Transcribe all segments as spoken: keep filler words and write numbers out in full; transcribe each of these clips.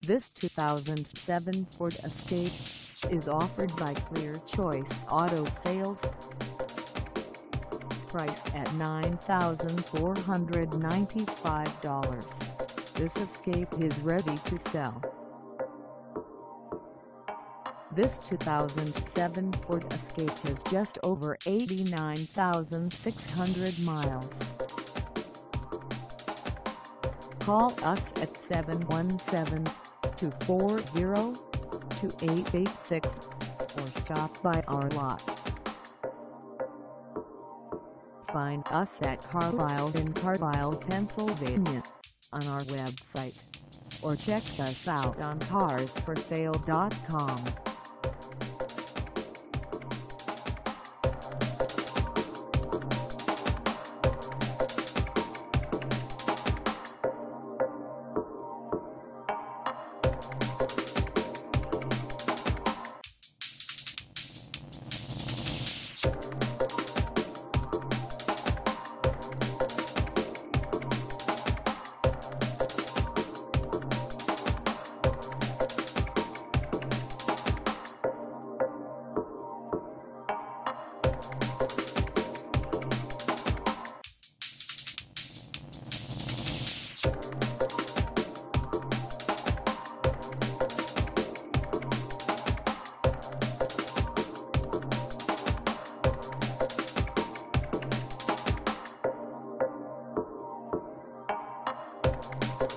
This two thousand seven Ford Escape is offered by Clear Choice Auto Sales. Price at nine thousand four hundred ninety-five dollars. This Escape is ready to sell. This two thousand seven Ford Escape has just over eighty-nine thousand six hundred miles. Call us at seven one seven, two four zero, two eight eight six or stop by our lot. Find us at Carlisle in Carlisle, Pennsylvania on our website, or check us out on cars for sale dot com.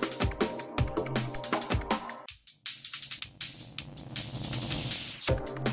You